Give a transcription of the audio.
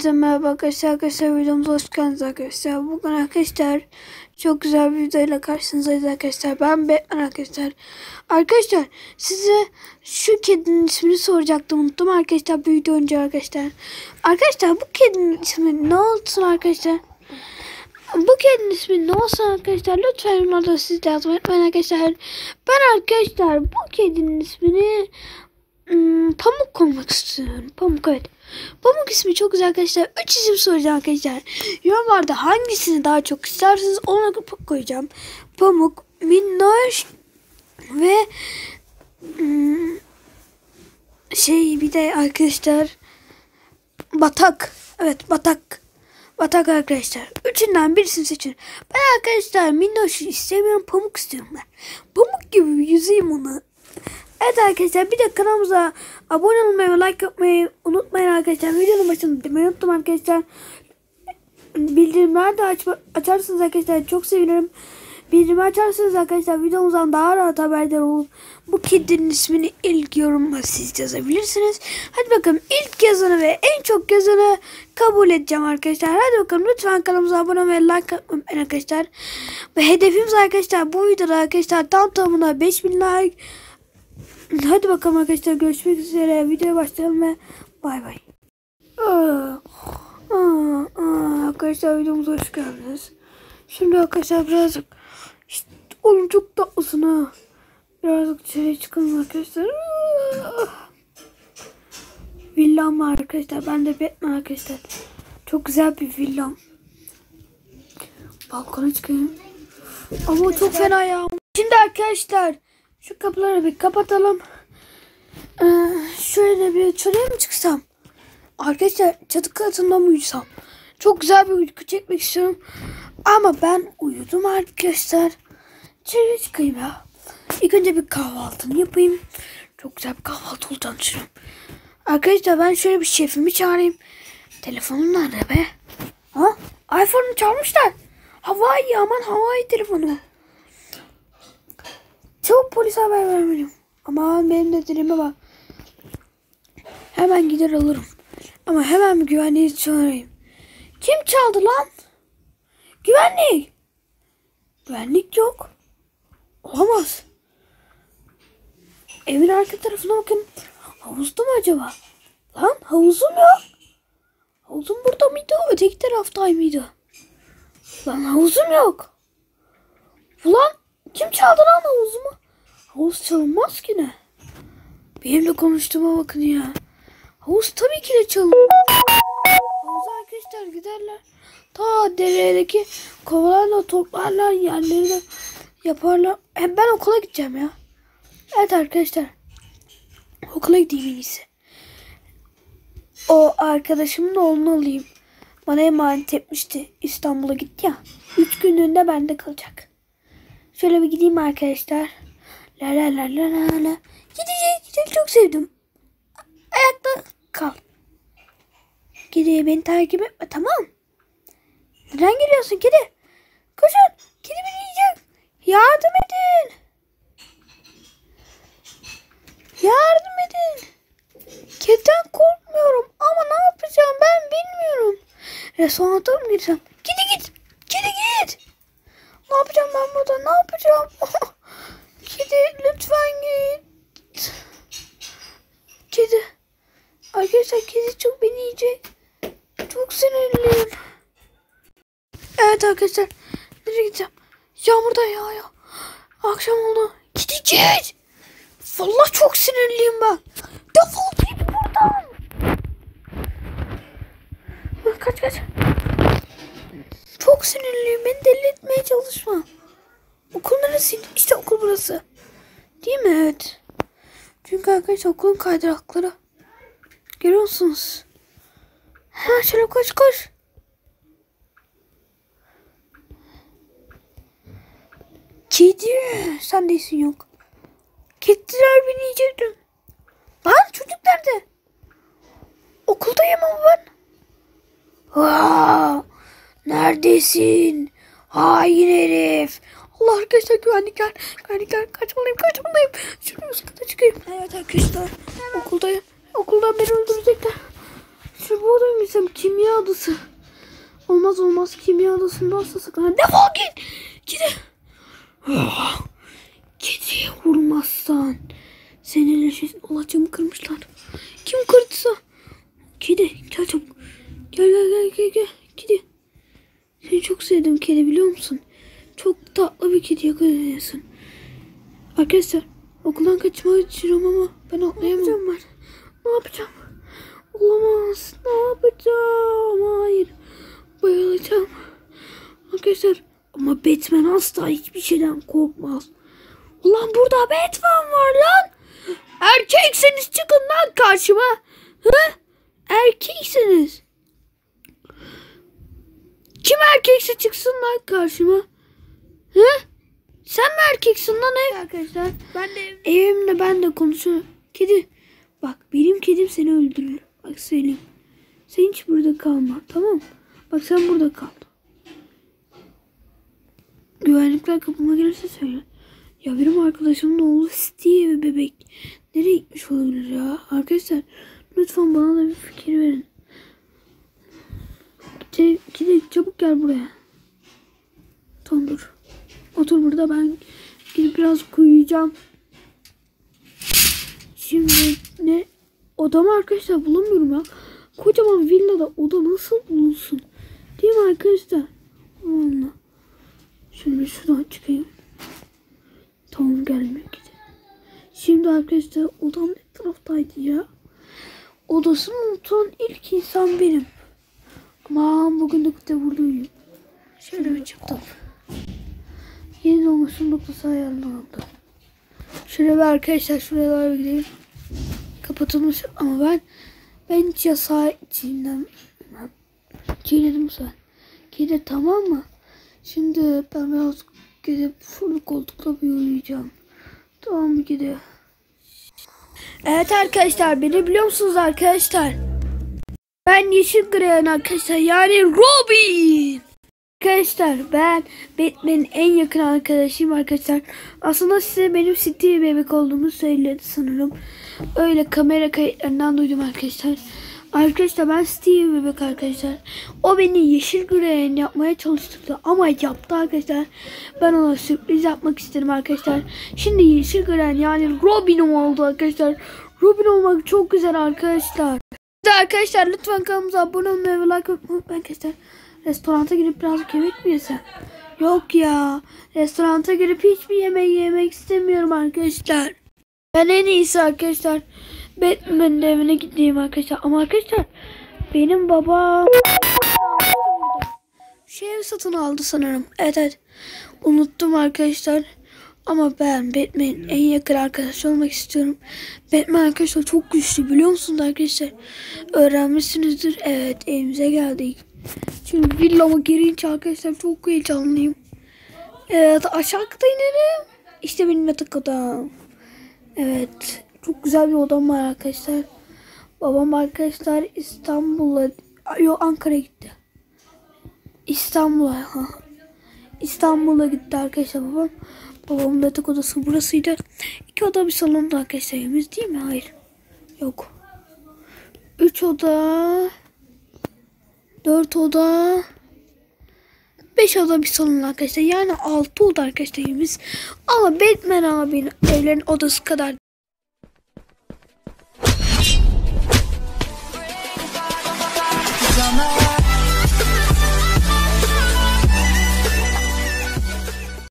Hepinize merhaba arkadaşlar videomuza hoş geldiniz arkadaşlar. Bugün arkadaşlar çok güzel bir videoyla karşınızdayız arkadaşlar. Ben Batman arkadaşlar. Arkadaşlar size şu kedinin ismini soracaktım, unuttum arkadaşlar bir video önce arkadaşlar. Arkadaşlar bu kedinin ismi ne olsun arkadaşlar? Bu kedinin ismi ne olsun arkadaşlar? Lütfen yorumlarda siz de yazmayı unutmayın arkadaşlar. Ben arkadaşlar bu kedinin ismini Pamuk koymak istiyorum. Pamuk, evet. Pamuk ismi çok güzel arkadaşlar. 3 isim soracağım arkadaşlar. Yorumlarda hangisini daha çok isterseniz ona koyacağım. Pamuk, Minnoş ve bir de arkadaşlar Batak. Evet, Batak. Batak arkadaşlar. Üçünden birisini seçin. Ben arkadaşlar Minnoş'u istemiyorum. Pamuk istiyorum ben. Pamuk gibi yüzeyim onu. Evet arkadaşlar, bir de kanalımıza abone olmayı ve like yapmayı unutmayın arkadaşlar. Videonun başında demeyi unuttum arkadaşlar. Bildirimleri de açarsınız arkadaşlar, çok sevinirim. Bildirimi açarsanız arkadaşlar videomuzdan daha rahat haberdar olup bu kedinin ismini ilk yorumla siz yazabilirsiniz. Hadi bakalım, ilk yazanı ve en çok yazanı kabul edeceğim arkadaşlar. Hadi bakalım, lütfen kanalımıza abone olmayı ve like yapmayın arkadaşlar. Ve hedefimiz arkadaşlar bu videoda arkadaşlar tam tamına 5000 like. Hadi bakalım arkadaşlar, görüşmek üzere. Videoya başlayalım ve bay bay. Arkadaşlar videomuza hoş geldiniz. Şimdi arkadaşlar birazcık oğlum çok tatlısın ha. Birazcık dışarıya çıkalım arkadaşlar. Villam var arkadaşlar. Ben de Batman arkadaşlar. Çok güzel bir villam. Balkona çıkayım. Ama çok fena ya. Şimdi arkadaşlar şu kapıları bir kapatalım. Şöyle bir çatıya mı çıksam? Arkadaşlar çatı katında mı uyusam? Çok güzel bir uyku çekmek istiyorum. Ama ben uyudum arkadaşlar. Çatıya çıkayım ya. İlk önce bir kahvaltımı yapayım. Çok güzel bir kahvaltı olacağını düşünüyorum. Arkadaşlar ben şöyle bir şefimi çağırayım. Telefonum nerede be? Ha? iPhone'u çalmışlar. Hawaii, aman Hawaii telefonu. Çabuk polise haber vermeliyim. Aman benim de dilime bak. Hemen gider alırım. Ama hemen bir güvenliği çağırayım. Kim çaldı lan? Güvenlik. Güvenlik yok. Olamaz. Evin arka tarafına bakın. Havuzda mı acaba? Lan havuzum yok. Havuzum burada mıydı? Öteki taraftaydı. Lan havuzum yok. Ulan kim çaldı lan havuzumu? Havuz çalınmaz ki ne? Benimle konuştuğuma bakın ya. Havuz tabii ki de çalınmaz. Havuza arkadaşlar giderler. Ta deredeki kovalarla toplarlar, yerleri de yaparlar. Ben okula gideceğim ya. Evet arkadaşlar. Okula gideyim en iyisi. O arkadaşımın oğlunu alayım. Bana emanet etmişti. İstanbul'a gitti ya. 3 günlüğünde bende kalacak. Şöyle bir gideyim arkadaşlar. La la la la la la. Gidecek çok sevdim. Ayakta kal. Kedi beni takip etme, tamam. Neden geliyorsun kedi? Koşun. Kedi beni yiyecek. Yardım edin. Yardım edin. Kediden korkmuyorum ama ne yapacağım ben bilmiyorum. Restoranta mı girsem? Kedi git. Kedi git. Ne yapacağım ben burada? Ne yapacağım? Kedi lütfen git. Kedi. Arkadaşlar kedi çok beni yiyecek. Çok sinirliyim. Evet arkadaşlar. Nereye gideceğim? Yağmur da yağıyor. Akşam oldu. Gideceğiz. Vallahi çok sinirliyim ben. Defol git buradan. Kaç. Çok sinirliyim. Beni deli etmeye çalışma. Okul neresi? İşte okul burası. Değil mi? Evet. Çünkü arkadaşlar okulun kaydırakları. Görüyor musunuz? Hemen şöyle koş. Kedi. Sen değilsin yok. Kediler beni yiyecektim. Lan çocuk nerede? Okuldayım ama ben. Neredesin? Hain herif. Allah arkadaşlar, güvenlikler. Kaçmalıyım. Şöyle üst kata çıkayım. Evet arkadaşlar. Okuldayım. Okuldan beni öldürecekler. Şu bu odaya mı gitsem? Kimya odası. Olmaz olmaz, kimya odasında asla saklan. Defol git. Kedi. Kediye vurmazsan seninle olacağımı kırmışlar. Kim kırdıysa? Kedi gel çabuk. Gel. Kedi. Seni çok sevdim kedi, biliyor musun? Çok tatlı bir kedi yakalıyorsun. Arkadaşlar okuldan kaçmaya çalışıyorum ama ben atlayamam. Ne yapacağım? Olamaz. Ne yapacağım? Hayır. Bayılacağım. Arkadaşlar ama Batman asla hiçbir şeyden korkmaz. Ulan burada Batman var lan. Erkekseniz çıkın lan karşıma. Hı? Erkekseniz. Kim erkekse çıksın lan karşıma. Hı? Sen mi erkeksin lan ev? Arkadaşlar evimde ben de konuşuyorum. Kedi. Bak benim kedim seni öldürür. Bak söyleyeyim. Sen hiç burada kalma, tamam mı? Bak sen burada kal. Güvenlikler kapıma gelirse söyle. Ya benim arkadaşımın oğlu Steve bebek. Nereye gitmiş olabilir ya? Arkadaşlar lütfen bana da bir fikir verin. Kedi çabuk gel buraya. Tamam dur. Otur burada, ben gidip biraz uyuyacağım. Şimdi ne? Odamı arkadaşlar bulamıyorum ya. Kocaman villada oda nasıl bulunsun? Değil mi arkadaşlar? Allah. Şimdi şuradan çıkayım. Tamam gelmiyor ki. Şimdi arkadaşlar odam ne taraftaydı ya? Odasını unutan ilk insan benim. Aman bugün de burada uyuyayım. Şöyle bir çıktım. Yeni olmasının noktası ayarlandı. Şöyle bir arkadaşlar şuraya doğru gidelim. Kapatılmış ama ben hiç yasağı çiğnedim bu sefer. Kedi tamam mı? Şimdi ben biraz gidip full koltukta bir uyuyacağım. Tamam mı kedi? Evet arkadaşlar, beni biliyor musunuz arkadaşlar? Ben Yeşil Greyen arkadaşlar, yani Robin. Arkadaşlar ben Batman'in en yakın arkadaşıyım arkadaşlar. Aslında size benim Steve bebek olduğumu söyledi sanırım. Öyle kamera kayıtlarından duydum arkadaşlar. Arkadaşlar ben Steve bebek arkadaşlar. O beni Yeşil Greyen yapmaya çalıştı ama yaptı arkadaşlar. Ben ona sürpriz yapmak istedim arkadaşlar. Şimdi Yeşil Greyen yani Robin'im oldu arkadaşlar. Robin olmak çok güzel arkadaşlar. Arkadaşlar lütfen kanalımıza abone olmayı ve like atmayı unutmayın arkadaşlar. Restoranta girip birazcık yemek mi yesem? Yok ya. Restoranta girip hiçbir yemek yemek istemiyorum arkadaşlar. Ben en iyisi arkadaşlar Batman'in evine gideyim arkadaşlar. Ama arkadaşlar benim babam ev satın aldı sanırım. Evet. Unuttum arkadaşlar. Ama ben Batman'in en yakın arkadaşı olmak istiyorum. Batman arkadaşlar çok güçlü, biliyor musunuz arkadaşlar? Öğrenmişsinizdir. Evet, evimize geldik. Şimdi villama girince arkadaşlar çok heyecanlıyım. Evet, aşağı kata inelim. İşte benim yatak odam. Evet, çok güzel bir odam var arkadaşlar. Babam arkadaşlar Ankara'ya gitti. İstanbul'a gitti arkadaşlar babam. Babamın yatak odası burasıydı. 2 oda bir salonda arkadaşlar evimiz, değil mi? Hayır. Yok. 3 oda. 4 oda. 5 oda bir salon arkadaşlar. Yani 6 oda arkadaşlar evimiz. Ama Batman abinin evlerin odası kadar